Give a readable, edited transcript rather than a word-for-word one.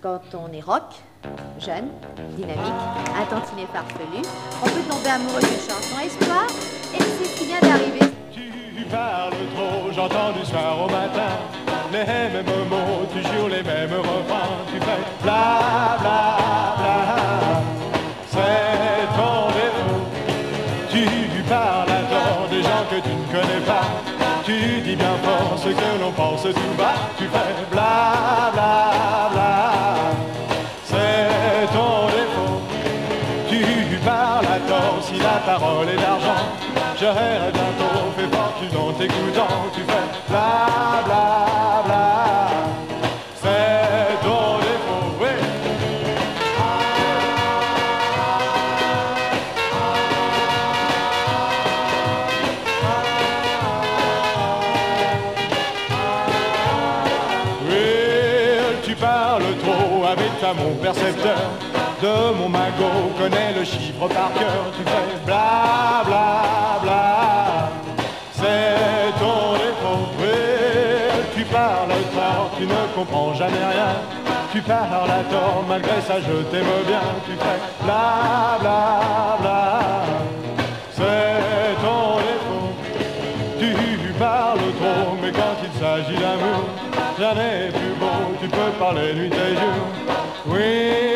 Quand on est rock, jeune, dynamique, un tantinet farfelu, on peut tomber amoureux d'une chanson espoir, et c'est ce qui vient d'arriver. Tu parles trop, j'entends du soir au matin les mêmes mots, toujours les mêmes refrains. Tu fais bla bla bla, c'est ton défaut. Tu parles à tort des gens que tu ne connais pas. Tu dis bien fort ce que l'on pense tout bas. Tu fais bla bla bla, c'est ton défaut. Tu parles à tort si la parole est d'argent. J'aurais bientôt fait fortune en t'écoutant. Tu fais bla bla bla, c'est ton défaut, oui. Oui, tu parles trop avec ta mon percepteur. De mon magot connais le chiffre par cœur. Tu fais bla bla bla, c'est ton défaut. Oui, tu parles tort, tu ne comprends jamais rien. Tu parles à tort, malgré ça je t'aime bien. Tu fais bla bla bla, c'est ton défaut. Tu parles trop, mais quand il s'agit d'amour, rien n'est plus beau. Tu peux parler nuit et jour. Oui.